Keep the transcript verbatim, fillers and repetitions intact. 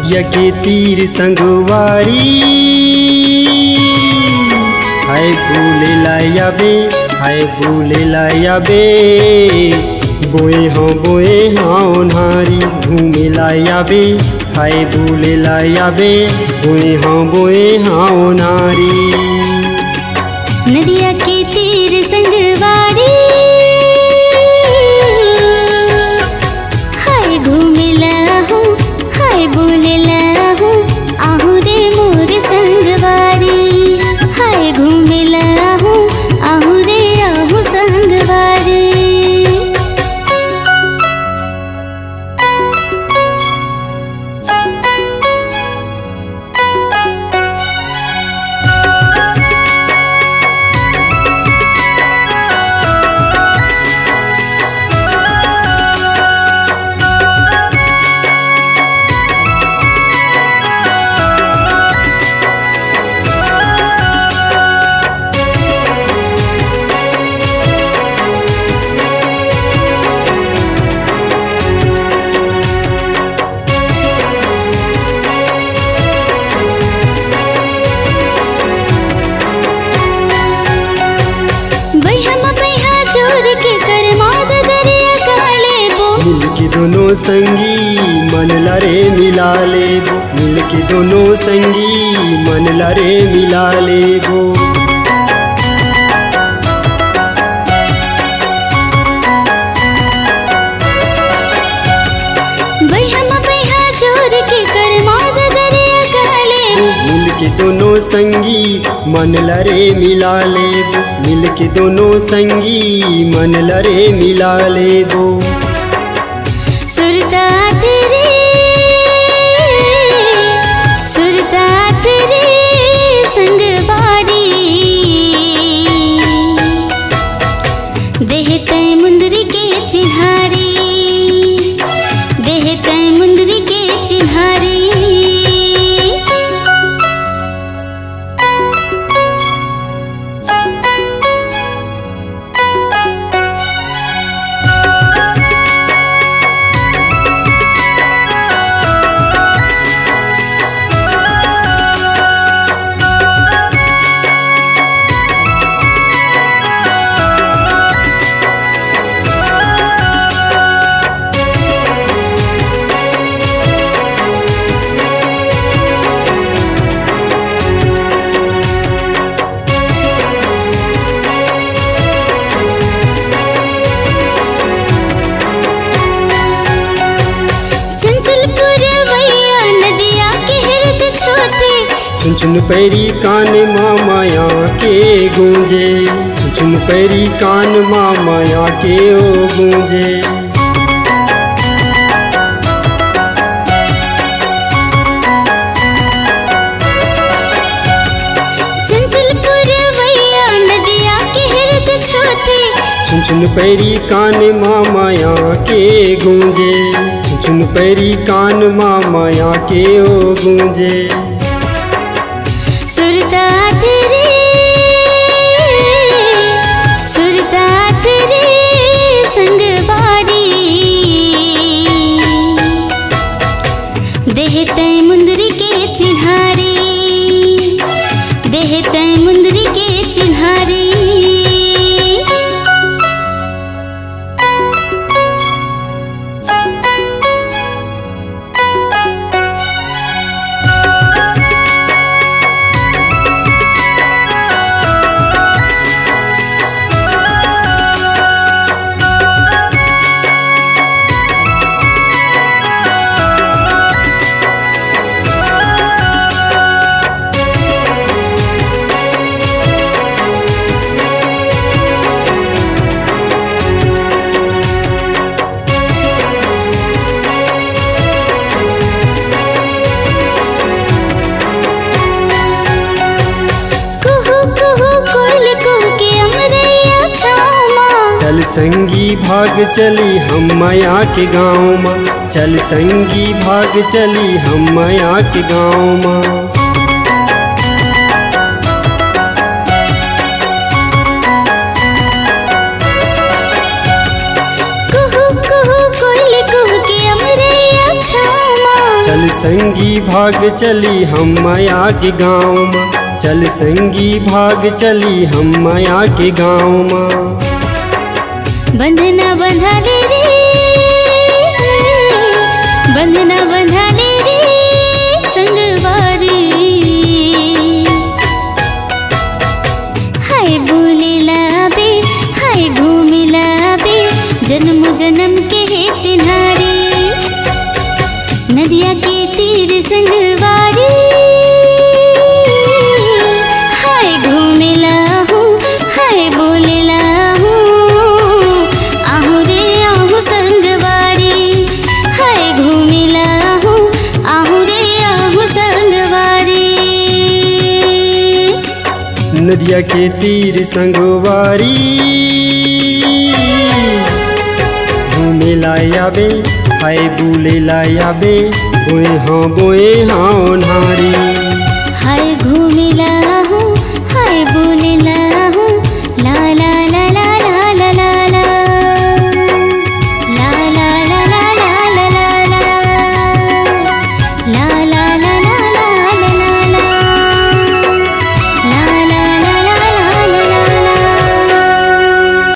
नदिया के तीर संगवारी हाय बोले लाया बे हाय बोले लाया बे बोए हाँ बोए हाँ ओन्हारी घूमे लाया बे हाय बोले लाया बे बोए हाँ बोए हाँ ओन्हारी। नदिया के तीर संगवारी हाय घूमे लाहू हाय बोले लाहू आहू रे मोर संगवारी हाय घूमे लाहू आहू रे आहू संगवारी। मिलके दोनों संगी मन लारे मिला लेबो मिलके दोनों संगी मन लारे मिला लेबो। मिलके दोनों संगी मन लारे मिला लेबो मिलके दोनों संगी मन लारे मिला लेबो। सुरतात रे सुरतात रे संगवारी देह तय मुंदरी के चिन्हारी देह तय मुंदरी के चिन्हारी। चुन चुन पैरी कान मामाया के गूंजे चुन चुन पैरी कान मामाया के ओ गूंजे। चुन चुन पैरी कान मामाया के गूंजे चुन चुन पैरी कान मामाया के ओ गूंजे। सुरतात रे सुरतात रे संगवारी देह तय मुंदरी के चिन्हारी देह तय मुंदरी के चिन्हारी। चल संगी भाग चली हम माया के गाँव माँ चल संगी भाग चली हम माया के गाँव माँ। संगी भाग चली हम माया के गाँव माँ, चल संगी भाग चली हम माया के गाँव माँ। बंधना बंधा ले रे, बंधना बंधा ले रे संगवारी। हाय बोले लाबे, हाय घूमे लाबे, जन्म जन्म के है चिन्हारी। नदिया के तीर संगवारी, हाय घूमे लाहू, हाय बोले लाहू, आहू रे आहू संगवारी। हाय घूमे लाहू, आहू रे आहू संगवारी। नदिया के तीर संगवारी, घूमे लायाबे, हाय बोले लायाबे, बोए हाँ बोए हाँ ओन्हारी। हाय घूमे लाहू, हाय बोले ला